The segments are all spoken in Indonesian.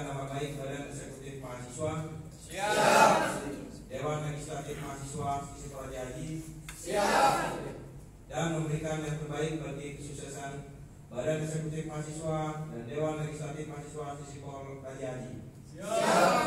menjaga nama baik Badan Eksekutif Mahasiswa. Siap. Dewan Legislatif Mahasiswa Sisi Toraja Haji. Siap. Dan memberikan yang terbaik bagi kesuksesan Badan Eksekutif Mahasiswa dan Dewan Legislatif Mahasiswa Sisi Toraja Haji. Siap.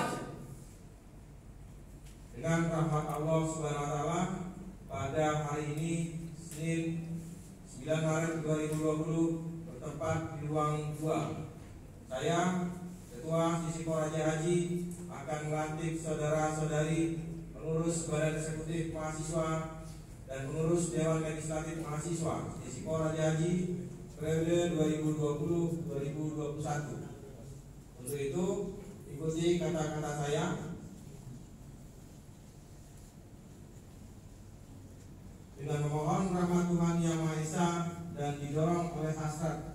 Dengan rahmat Allah Subhanahu wa taala, pada hari ini Senin 9 Maret 2020 bertempat di ruang 2. Saya Ketua Sisi Toraja Haji akan melantik saudara-saudari pengurus Badan Eksekutif Mahasiswa dan pengurus Dewan Legislatif Mahasiswa Sisi Toraja Haji periode 2020-2021. Untuk itu, ikuti kata-kata saya. Dengan memohon rahmat Tuhan Yang Maha Esa dan didorong oleh hasrat.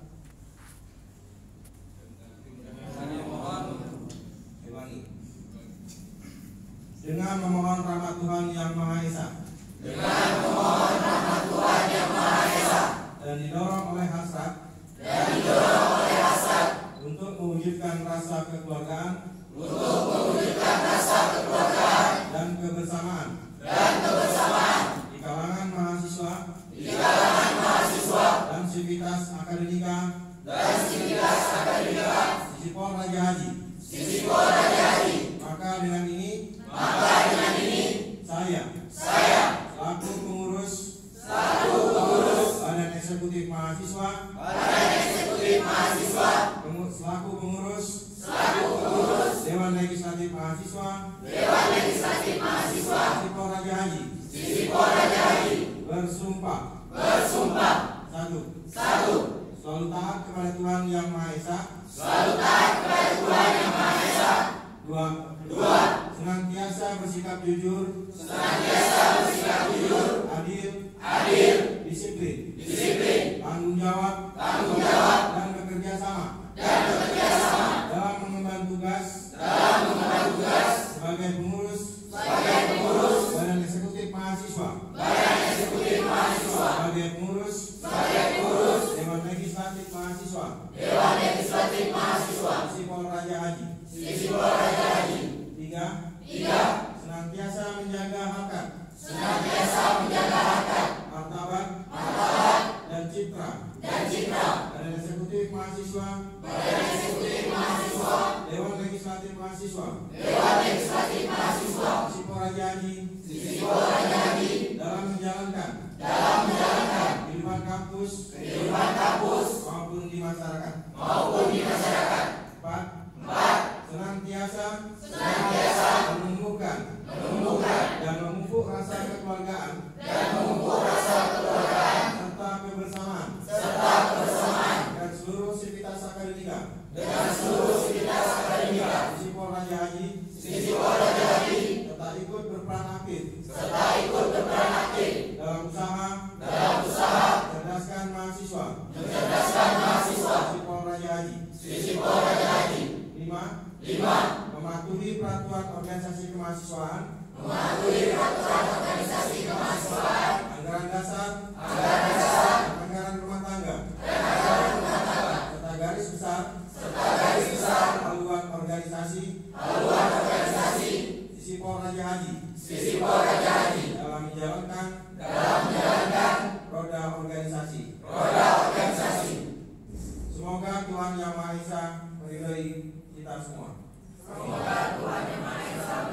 Dengan memohon rahmat Tuhan Yang Maha Esa. Dengan memohon rahmat Tuhan Yang Maha Esa. Dan didorong oleh hasrat. Dan didorong oleh hasrat. Untuk mewujudkan rasa kekeluargaan. Untuk mewujudkan rasa kekeluargaan. Dan kebersamaan. Dan kebersamaan. Di kalangan mahasiswa. Di kalangan mahasiswa. Dan sivitas akademika. Dan sivitas akademika. Sisi Toraja Haji. Sisi Toraja Haji. Maka dengan ini. Saya selaku pengurus Badan Eksekutif Mahasiswa, selaku pengurus Dewan Legislatif Mahasiswa, Sisi Toraja Haji, bersumpah. Satu, selalu taat kepada Tuhan Yang Maha Esa. Dua, senantiasa bersikap jujur, adil, disiplin, tanggung jawab, dan bekerja sama dalam mengemban tugas sebagai pengurus Badan Eksekutif Mahasiswa, sebagai pengurus Dewan Legislatif Mahasiswa, Sisi Toraja Haji. 3. Senantiasa menjaga harkat, martabat, dan citra Badan Eksekutif Mahasiswa, Dewan Legislatif Mahasiswa, Sisi Toraja Haji, dalam menjalankan kehidupan kampus maupun di masyarakat. 4. Senantiasa menumbuhkan dan memupuk rasa kekeluargaan serta kebersamaan dan seluruh sivitas akademika Sisi Toraja Haji tetap ikut berperan aktif dalam usaha mencerdaskan mahasiswa Sisi Toraja Haji. 5. Mematuhi peraturan organisasi kemahasiswaan, anggaran dasar, anggaran rumah tangga, serta garis besar haluan organisasi Sisi Toraja Haji dalam menjalankan roda organisasi. Semoga Tuhan Yang Maha Esa meridhai kita semua.